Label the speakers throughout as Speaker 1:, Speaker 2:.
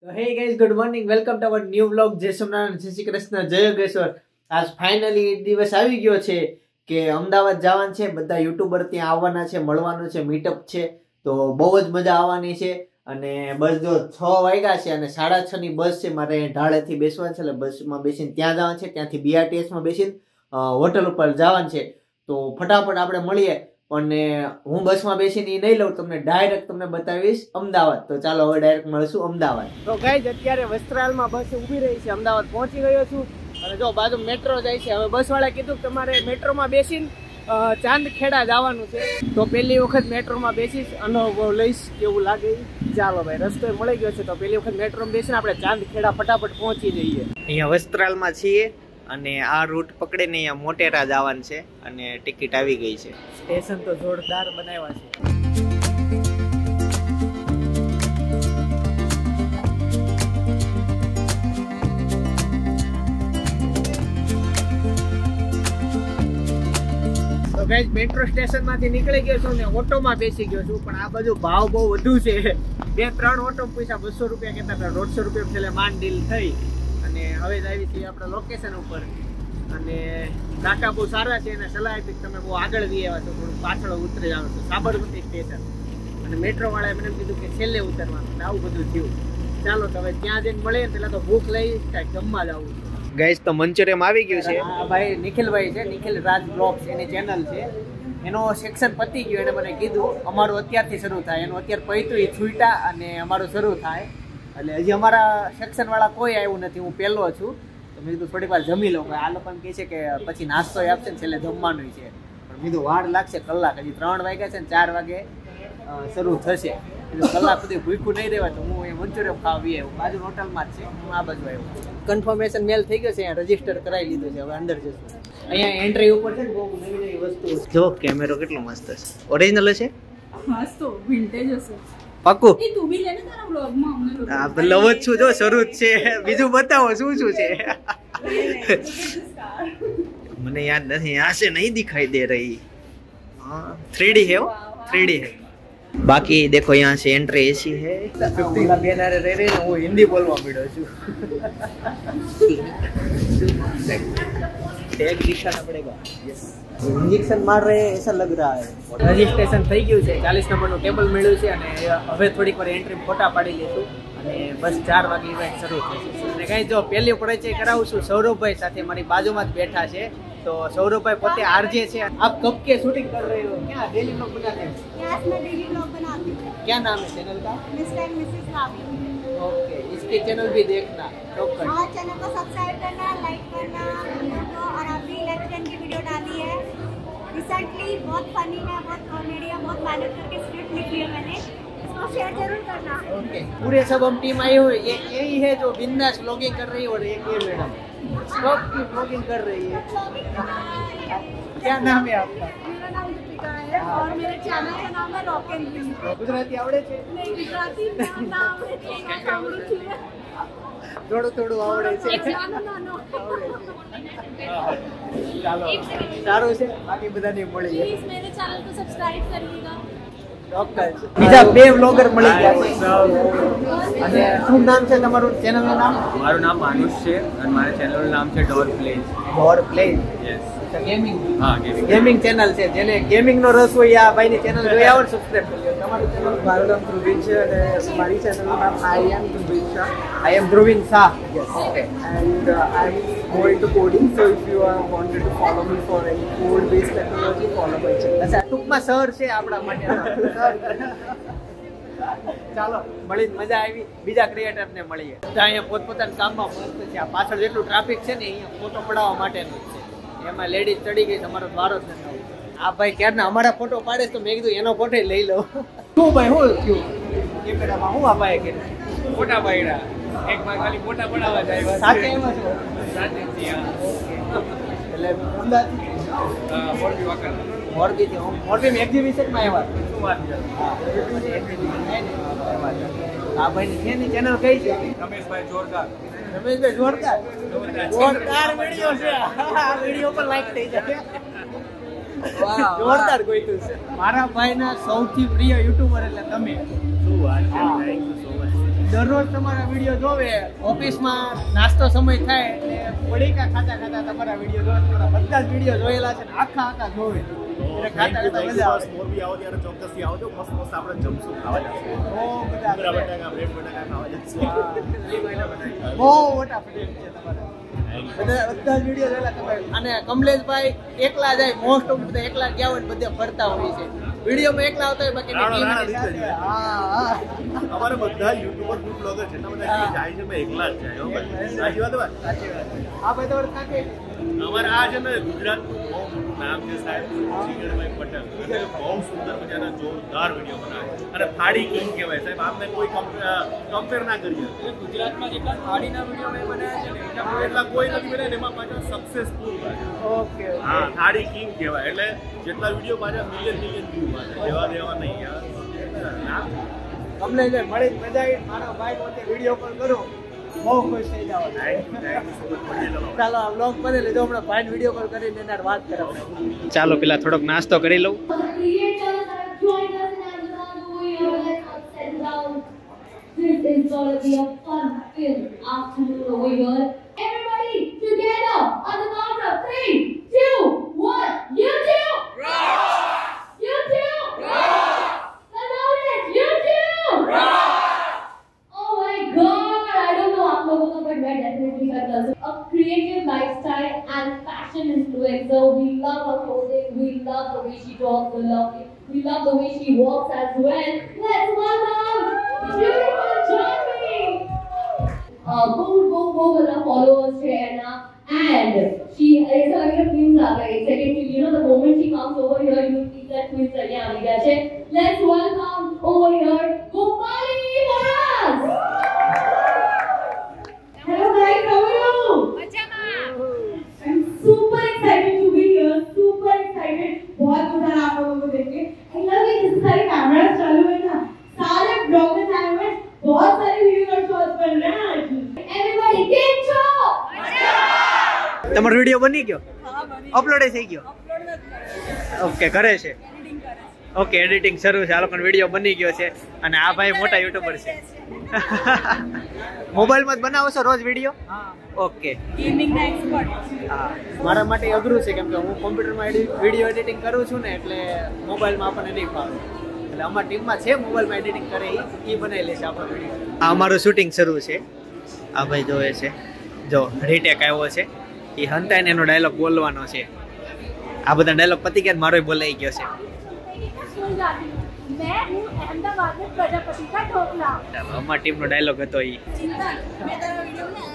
Speaker 1: તો hey guys, good morning, welcome to our new vlog. જય સોમનાથ, જય શ્રી કૃષ્ણ, જય યોગેશ્વર. આજ ફાઇનલી દિવસ આવી ગયો છે કે અમદાવાદ જવાનું છે. બધા યુટ્યુબર ત્યાં આવવાના છે, મળવાનું છે, મીટઅપ છે. તો બહુ જ મજા આવવાની છે. અને બસ જો 6 વાગ્યા છે અને 6:30 ની બસ છે. મારે ઢાળેથી બેસવાનું છે, એટલે બસમાં બેસીને ત્યાં જવાનું છે. ત્યાંથી BRTS-માં બેસીને હોટલ ઉપર જવાનું છે. તો ફટાફટ આપણે મળીએ. અને હું બસમાં બેસીને નહીં લઉં, તમને ડાયરેક્ટ તમને બતાવીશ અમદાવાદ. તો ચાલો હવે ડાયરેક્ટ મળશું અમદાવાદ. તો ગાઈઝ, અત્યારે વસ્ત્રાલમાં બસ ઊભી રહી છે. અમદાવાદ પહોંચી ગયો છું અને જો બાજુ મેટ્રો જાય છે. હવે બસવાળા કીધું કે તમારે મેટ્રોમાં બેસીને ચાંદખેડા જવાનું છે. તો પહેલી વખત મેટ્રોમાં બેસીશ, અનુભવ લઈશ કેવું લાગે. ચાલો ભાઈ, રસ્તો મળી ગયો છે. તો પહેલી વખત મેટ્રોમાં બેસીને આપણે ચાંદખેડા ફટાફટ પહોંચી જઈએ. અહીંયા વસ્ત્રાલમાં છીએ અને આ રૂટ પકડીને અહીંયા મોટેરા જવાનું છે અને ટિકિટ આવી ગઈ છે. સ્ટેશન તો જોરદાર બનાવ્યા છે. તો ગાઈઝ, મેટ્રો સ્ટેશન માંથી નીકળી ગયો છું ને ઓટોમાં બેસી ગયો છું. પણ આ બાજુ ભાવ બહુ વધુ છે. 2-3 ઓટો પૈસા 200 રૂપિયા કહેતા હતા, 150 રૂપિયા છેલ્લે માંડ ડીલ થઈ. અને હવે જ આવી છીએ આપણા લોકેશન ઉપર. અને નાકા બહુ સારા છે અને સલાહ આપી તમે બહુ આગળ વી આવ્યા છો, થોડું પાછળ ઉતરી જાવ છો. સાબરમતી સ્ટેશન અને મેટ્રો વાળાએ મને કીધું કે છેલ્લે ઉતરવાનું. આવું બધું થયું. ચાલો તો હવે ત્યાં જઈને મળે. પેલા તો ભૂખ લઈ કાંઈક જમવા જવું છે. ગાઈઝ, તો મંચુરિયમ આવી ગયું છે. આ ભાઈ નિખિલભાઈ છે, નિખિલ રાજ બ્લોગ્સ એની ચેનલ છે. એનો સેક્શન પતી ગયો. એને મને કીધું અમારું અત્યારથી શરૂ થાય. એનું અત્યારે પૈતું એ છૂટા અને અમારું શરૂ થાય. એટલે હજી અમારા સેક્શન વાળા કોઈ આવ્યું નથી. હું પહેલો છું. તો મેં કીધું થોડીક વાર જમી લઉં. આ લોકો કહે છે કે પછી નાસ્તો આપશે ને છેલ્લે જમવાનું છે. પણ કીધું વાર લાગશે કલાક. હજી 3 વાગ્યા છે ને 4 વાગે શરૂ થશે. કીધું કલાક સુધી ભૂખ્યું નહીં રહેવાય. તો હું એ મંચુરિયમ ખાવી આવ્યું. બાજુ હોટલમાં જ છે. હું આ બાજુ આવ્યો. કન્ફર્મેશન મેલ થઈ ગયો છે. અહીંયા રજીસ્ટર કરાવી લીધું છે. હવે અંદર જશું. અહીંયા એન્ટ્રી ઉપર છે ને બહુ નવી નવી વસ્તુ. જો કેમેરો કેટલો મસ્ત છે. ઓરિજિનલ છે?
Speaker 2: હા, તો વિન્ટેજ હશે.
Speaker 1: પાકું?
Speaker 2: એ તું બી લેને તારા વ્લોગમાં અમને
Speaker 1: હા, લવ જ છું. જો શરૂ જ છે. બીજું બતાવો શું શું છે. મને યાદ નથી. यहाँ से नहीं दिखाई दे रही. हाँ, 3D है वो, 3D है. बाकी देखो यहाँ से एंट्री ऐसी है. 50 बेन आ रहे रहे હું હિન્દી બોલવા પડ્યો છું. टैग दिखाना पड़ेगा. यस, इंजेक्शन मार रहे हैं ऐसा लग रहा है. रजिस्ट्रेशन થઈ ગયું છે. 40 નંબરનું ટેબલ મળ્યું છે અને હવે થોડીક વાર એન્ટ્રી ફોટા પાડી લઈશું અને બસ 4 વાગે ઇવેન્ટ શરૂ થશે. અને કઈ જો પહેલી પરિચય કરાવું છું સૌરભભાઈ સાથે. મારી બાજુમાં જ બેઠા છે. तो सौरभ પોતે आरजे છે. आप कब के शूटिंग कर रहे हो? क्या डेली व्लॉग बनाते हैं?
Speaker 3: यस, मैं डेली व्लॉग बनाती हूँ.
Speaker 1: क्या नाम है चैनल का?
Speaker 3: Mister and Mrs Ravi.
Speaker 1: Okay, इसके चैनल भी देखना.
Speaker 3: हाँ, चैनल को सब्सक्राइब करना, लाइक करना वीडियो को. और अभी इलेक्ट्रॉन की वीडियो डाली है रिसेंटली. बहुत फनी है, बहुत कॉमेडी है. बहुत मेहनत करके स्क्रिप्ट लिखी है मैंने. इसको शेयर जरूर करना.
Speaker 1: ओके, पूरे सब हम टीम आई हुई. एक यही है जो बिंदास व्लॉगिंग कर रही है और एक ये मैडम सब की व्लॉगिंग कर रही है. क्या नाम है आपका?
Speaker 3: मेरा नाम दीपिका है और मेरे चैनल का नाम है रॉक एंड ड्रीम.
Speaker 1: गुजराती आवड़े છે?
Speaker 3: नहीं, गुजराती नाम है तेरा સાંભળું છું.
Speaker 1: થોડું થોડું આવડે છે.
Speaker 3: નાનો
Speaker 1: ચાલો, સારું છે. બાકી બધાને મળીએ.
Speaker 3: प्लीज मेरे चैनल को सब्सक्राइब करिएगा.
Speaker 1: બીજા 2 વ્લોગર મળી ગયા છે. અને શું નામ છે તમારું ચેનલનું નામ?
Speaker 4: મારું નામ માનુષ છે અને મારા ચેનલનું નામ છે door plays.
Speaker 1: Door plays.
Speaker 4: Yes.
Speaker 1: Gaming.
Speaker 4: હા, ગેમિંગ.
Speaker 1: ગેમિંગ ચેનલ છે. જેને ગેમિંગ નો રસ હોય આ ભાઈની ચેનલ જોઈ આવો, સબસ્ક્રાઇબ કરી લો. તમારું ચેનલ?
Speaker 5: મારું નામ ધ્રુવીન છે અને મારી ચેનલનું નામ I am Dhruvin Shah.
Speaker 1: I am Dhruvin Shah. Yes. Okay.
Speaker 5: And I'm more into coding, so if you wanted to follow me for any code-based technology, follow my channel.
Speaker 1: અચ્છા, ટૂંકમાં સર છે આપણા માટે. ચાલો, મળીને મજા આવી. બીજા ક્રિએટર ને મળીએ. અહીંયા પોતપોતાના કામમાં મસ્ત છે. આ પાછળ જેટલું ટ્રાફિક છે ને અહીંયા ફોટો પડાવવા માટેનું જ છે. એમાં લેડીઝ ચડી ગઈ. તમારો વારો જ નથી. આ ભાઈ ક્યારના અમારા ફોટો પાડે તો મેં કીધું એનો ફોટો લઈ લઉં. શું ભાઈ, શું થયું કેમેરામાં? શું આ ભાઈ કે
Speaker 4: ફોટા પાડ્યા. એક માં ખાલી ફોટા પડાવવા જાય.
Speaker 1: સાથે એમાં છો?
Speaker 4: સાથે
Speaker 1: એટલે અમદાવાદ
Speaker 4: મોરબી વાકર.
Speaker 1: મોરબીથી. મોરબી એક્ઝિબિશનમાં આવ્યા.
Speaker 4: શું વાત છે?
Speaker 1: આ ભાઈની છે ને ચેનલ કઈ છે?
Speaker 4: રમેશભાઈ જોરદાર.
Speaker 1: રમેશભાઈ જોરદાર. જોરદાર વિડીયો છે. આ વિડીયો પર લાઈક થઈ જાય. જોરદાર ગોઈતું છે. મારા ભાઈના સૌથી પ્રિય યુટ્યુબર એટલે તમે.
Speaker 4: શું વાત છે? Thank you so much.
Speaker 1: દરરોજ તમારા વિડીયો જોવે, ઓફિસમાં નાસ્તો સમય થાય એટલે પડીકા ખાતા ખાતા તમારા વિડીયો જોવે, તમારા બધા જ વિડીયો જોયેલા છે ને આખા જોવે એટલે ખાતા ખાતા મજા આવે.
Speaker 6: મોરબી આવો ત્યારે ચોક્કસથી આવજો, મસ્ત મસ્ત આપણે જમશું, ખાવા જશે.
Speaker 1: બહુ બધા
Speaker 6: બટાકા બ્રેડ બટાકા ખાવા જશે.
Speaker 1: બહુ મોટા ફ્રેન્ડ છે તમારા. બધા જ વિડીયો જોયેલા તમે. અને કમલેશભાઈ એકલા જાય, મોસ્ટ ઓફ બધા એકલા ગયા હોય બધે ફરતા હોય છે. વિડીયોમાં એકલા આવતા હોય, બાકી
Speaker 6: અમારે બધા યુટ્યુબર ફૂડ બ્લોગર છે, એટલા બધા જાય છે, એકલા જ જાય. સાચી વાત ભાઈ.
Speaker 1: આ ભાઈ તમારે સાથે
Speaker 6: અમારે આ છે ને ગુજરાતનું બહુ મોટું નામ છે સાહેબ જીગરભાઈ પટેલ. બહુ સુંદર મજાના જોરદાર વિડીયો બનાવે અને થાળી કિંગ કહેવાય સાહેબ. આપણે કોઈ કમ્પેર ના કરીએ.
Speaker 4: ગુજરાતમાં જેટલા થાળીના વિડીયો મેં બનાવ્યા છે ને
Speaker 6: એટલા કોઈ નથી બનાવ્યા, એમાં પાછા સક્સેસફુલ
Speaker 1: ઓકે
Speaker 6: હા થાળી કિંગ કહેવાય. એટલે જેટલા વિડીયો પાછા મિલિયન વ્યૂ પાછા જેવા દેવા નહીં યાર.
Speaker 1: તમને જે મળી મજા આવી. મારો ભાઈ પોતે વિડીયો કોલ કરો, બહુ ખુશ થઈ જાવ. ચાલો આ બ્લોગ બને લીધો, હમણાં ભાઈ વિડીયો કોલ કરીને એના વાત કરો. ચાલો પેલા થોડોક નાસ્તો કરી લઉં.
Speaker 7: This is gonna be a fun-filled afternoon over here. Everybody together on the count of 3, 2, 1. You two! You two! You two! Oh my God! I don't know आप लोगों का but मैं definitely करता हूँ. A creative lifestyle and fashion influencer. We love her clothing. We love the way she talks. We love the way she walks as well. Let's welcome beautiful Johnny. Go બધા followers છે એના, and she is a twins આ ગઈ. Second, you know the moment she comes over here, you see that twins અહીંયા આવી ગયા છે. Let's welcome over here Gopali Maharaj. Hello guys, how are you? I'm super excited to be here. Super excited. बहुत मजा आ रहा है आप लोगों को देख के. I love it. इतने सारे कैमरास चालू है ना. सारे ब्लॉग में आए हुए बहुत सारे व्यूअर्स वॉच बन रहे हैं आज. Everybody get to.
Speaker 1: તમારો વિડીયો બની ગયો? અપલોડ થઈ ગયો? ઓકે કરે છે. ઓકે એડિટિંગ શરૂ છે. આ લોકોનો વિડીયો બની ગયો છે અને આ ભાઈ મોટા યુટ્યુબર છે. મોબાઈલમાં જ બનાવો છો રોજ વિડીયો? ઓકે.
Speaker 2: ગેમિંગના એક્સપર્ટ.
Speaker 1: હા મારા માટે અઘરું છે કેમ કે હું કોમ્પ્યુટરમાં વિડીયો એડિટિંગ કરું છું ને એટલે મોબાઈલમાં આપણને નહીં ફાવે. એટલે અમારા ટીમમાં છે મોબાઈલમાં એડિટિંગ કરે એ બનાવી લે છે આપણો વિડીયો. આ અમારું શૂટિંગ શરૂ છે. આ ભાઈ જોવે છે, જો રીટેક આવ્યો છે. એ હંતાઈને એનો ડાયલોગ બોલવાનો છે. આ બધા ડાયલોગ પતી ગયા, મારો બોલાઈ ગયો છે.
Speaker 7: मैं हूँ अहमदाबाद में प्रजापति का ढोकला.
Speaker 1: અમારા ટીમનો ડાયલોગ હતો એ.
Speaker 3: મેં તારા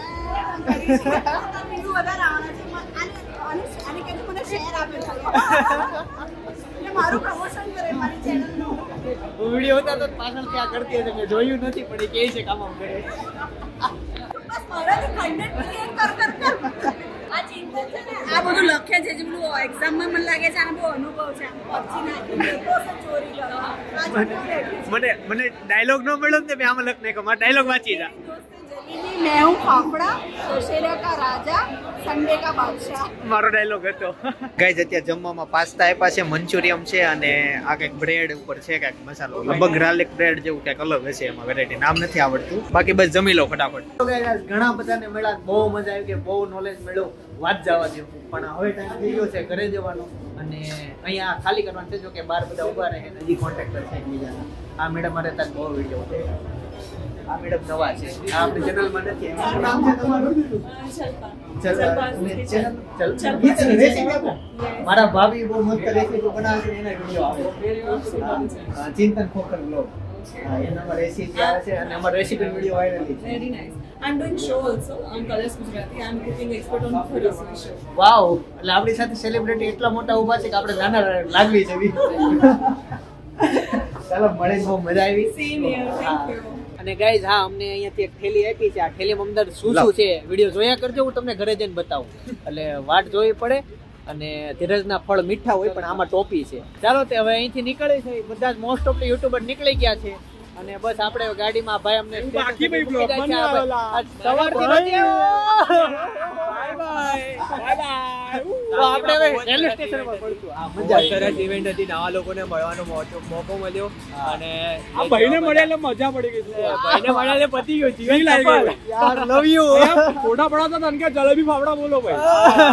Speaker 3: વિડીયો વધારે આવવાના છે. મને શેર આપે છે. મારું પ્રમોશન કરે મારી ચેનલનું.
Speaker 1: હું વિડીયો હતા તો પાછળ ક્યાં કરતી હતી, મેં જોયું નથી પણ એ કહે છે કામ આમ કરે.
Speaker 3: બસ મારાથી કન્ટેન્ટ ક્રિએટ કર. આ ચિંતન છે ને આ બધું લખે છે જે પેલું એક્ઝામમાં મને લાગે છે આને બહુ અનુભવ છે. પક્ષી નાખી ચોરી કરવા.
Speaker 1: મને ડાયલોગ ન મળ્યો ને મેં આમાં લખ નાખ્યો. મારા ડાયલોગ વાંચી જા.
Speaker 3: मैं हूँ फाफड़ा, दशहरा का राजा, संडे का बादशाह.
Speaker 1: મારો ડાયલોગ હતો. ગાઈઝ અત્યારે જમવામાં પાસ્તા આપ્યા છે, મંચુરિયમ છે અને આ કંઈક બ્રેડ ઉપર છે કંઈક મસાલો, લગભગ ગાર્લિક બ્રેડ જેવું કંઈક અલગ હશે એમાં વેરાયટી, નામ નથી આવડતું. બાકી બસ જમી લો ફટાફટ. ઘણા બધાને મળ્યા, બહુ મજા આવી કે બહુ નોલેજ મળ્યું, વાત જવા દો. પણ હવે ટાઈમ થઈ ગયો છે ઘરે જવાનો અને અહીંયા ખાલી કરવાનું છે. જો કે બહાર બધા ઉભા રહે હજી કોન્ટ્રાક્ટર છે બીજાના. આ મેડમ મારે ત્યાં બહુ વિડીયો છે. આ મેડમ નવા છે, આ આપણી ચેનલમાં નથી. શું નામ છે તમારું? મારા ભાભી બહુ મસ્ત રેસીપી બનાવે છે, એના વિડીયો આવે. ચિંતન ખોખર બ્લોગ, એનામાં રેસીપી આવે છે અને અમારા રેસીપી વિડીયો વાયરલ છે.
Speaker 2: Very nice. I'm doing show also on Colors Gujarati. I'm cooking expert on food recipe show.
Speaker 1: Wow, એટલે આપણી સાથે સેલિબ્રિટી એટલા મોટા ઊભા છે કે આપણે નાના લાગવી છે. ચાલો મળે, બહુ મજા આવી.
Speaker 2: Same here. Thank you.
Speaker 1: અને ગાઈઝ હા અમને અહીંયાથી એક થેલી આપી છે. આ થેલીમાં અંદર શું શું છે વિડીયો જોયા કરજો, હું તમને ઘરે જઈને બતાવું. એટલે વાટ જોવી પડે. અને ધીરજના ફળ મીઠા હોય પણ આમાં ટોપી છે. ચાલો તે હવે અહીંથી નીકળે છે, બધા જ મોસ્ટ ઓફ યુટ્યુબર નીકળી ગયા છે અને બસ આપણે ગાડીમાં ભાઈ અમને
Speaker 4: બાકી ભાઈ બ્લોગ બનાવેલા
Speaker 1: સવારથી બાય બાય. તો આપણે હવે રેલવે સ્ટેશન પર મળશું. આ મજા આવી.
Speaker 4: સરસ ઇવેન્ટ હતી, નવા લોકોને મળવાનો મોકો મળ્યો અને
Speaker 5: આ ભાઈને મળ્યા એટલે મજા પડી ગઈ.
Speaker 4: ભાઈને મળ્યા એટલે પતી ગયું જીવન
Speaker 5: લાગી
Speaker 4: સફળ.
Speaker 5: ગયું.
Speaker 1: યાર લવ યુ.
Speaker 5: ફોટા પડાતા તને કે જલેબી ફાફડા બોલો ભાઈ.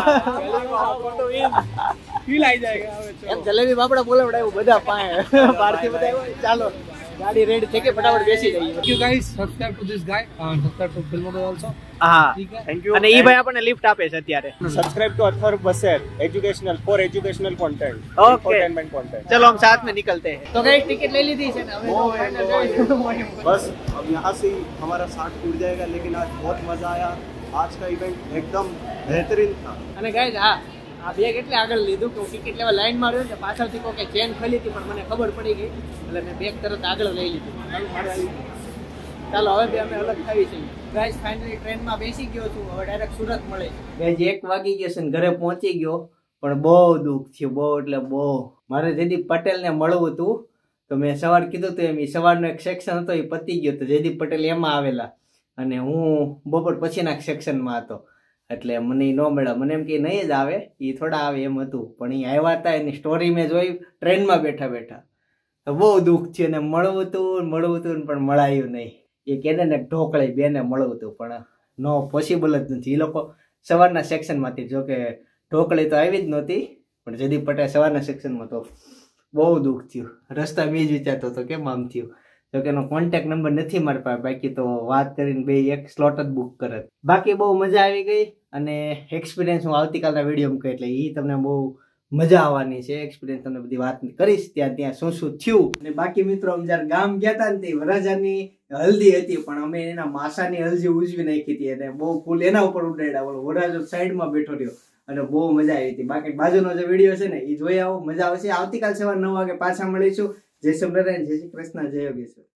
Speaker 5: ફીલ આવી જાય
Speaker 1: એમ જલેબી બાપડા બોલાવડાવ્યું બધા પાસે બહારથી બધા આવ્યા. ચાલો ગાડી રેડી થઈ ગઈ, ફટાફટ બેસી જઈએ.
Speaker 5: Thank you guys. Subscribe to this guy and subscribe to Filmodel also.
Speaker 1: હા
Speaker 6: Thank you.
Speaker 1: અને ઈ ભાઈ આપણને લિફ્ટ આપે છે અત્યારે.
Speaker 6: Subscribe to Athar Baser, educational for educational content,
Speaker 1: Okay.
Speaker 6: entertainment content.
Speaker 1: चलो हम साथ में निकलते हैं. तो गाइस टिकट ले ली थी છે ને, હવે તો final જોઈશું.
Speaker 6: बस अब यहाँ से हमारा साथ टूट जाएगा, लेकिन आज बहुत मजा आया. आज का इवेंट एकदम बेहतरीन था.
Speaker 1: અને ગાઈસ હા આ બેગ એટલે આગળ લીધું કે હું ટિકિટ લેવા લાઈન માં રહ્યો ને પાછળથી કોઈ ચેન ખોલી હતી પણ મને ખબર પડી ગઈ એટલે મેં બેગ તરત આગળ લઈ લીધું. ચાલો હવે બે અમે અલગ થાવી છે. ગાઈસ ફાઇનલી ટ્રેનમાં બેસી ગયો છું, હવે ડાયરેક્ટ સુરત મળે. ગાઈસ 1 વાગી ગયો છે ને ઘરે પહોંચી ગયો, પણ બહુ દુઃખ થયું, બહુ એટલે બહુ. મારે જયદીપ પટેલને મળવું હતું તો મેં સવાર કીધું હતું એમ, સવારનો એક સેક્શન હતો એ પતી ગયો તો જયદીપ પટેલ એમાં આવેલા અને હું બપોર પછીના સેક્શનમાં હતો એટલે મને ન મળ્યા. મને એમ કે નહીં જ આવે, એ થોડા આવે એમ હતું, પણ એ આવ્યા હતા. એની સ્ટોરી મેં જોઈ ટ્રેનમાં બેઠા બેઠા તો બહુ દુઃખ થયું. ને મળવું હતું પણ મળાયું નહીં. એ કહેને ને ઢોકળી બેને મળવું હતું પણ નો પોસિબલ જ નથી. એ લોકો સવારના સેક્શનમાંથી, જો કે ઢોકળી તો આવી જ નહોતી પણ જયદીપ પટેલ સવારના સેક્શનમાં તો બહુ દુઃખ થયું. રસ્તા મેં જ વિચારતો હતો કેમ આમ થયું, જો કે એનો કોન્ટેક્ટ નંબર નથી મારી પાસે, બાકી તો વાત કરીને બે એક સ્લોટ જ બુક કરત. બાકી બહુ મજા આવી ગઈ અને એક્સપિરિયન્સ હું આવતીકાલના વિડીયોમાં કહી એટલે એ તમને બહુ મજા આવવાની છે. એક્સપિરિયન્સ તમને બધી વાત કરીશ ત્યાં શું શું થયું. અને બાકી મિત્રો અમે જયારે ગામ ગયા હતા ને તે વરરાજાની હલ્દી હતી પણ અમે એના માસાની હલ્દી ઉજવી નાખી હતી અને બહુ ફૂલ એના ઉપર ઉડાડ્યા. બોલો વરરાજો સાઈડમાં બેઠો રહ્યો અને બહુ મજા આવી હતી. બાકી બાજુનો જે વિડીયો છે ને એ જોઈ આવો, મજા આવશે. આવતીકાલ સવાર 9 વાગે પાછા મળીશું. જય સ્વામિનારાયણ, જય શ્રી કૃષ્ણ, જય યોગેશ્વર.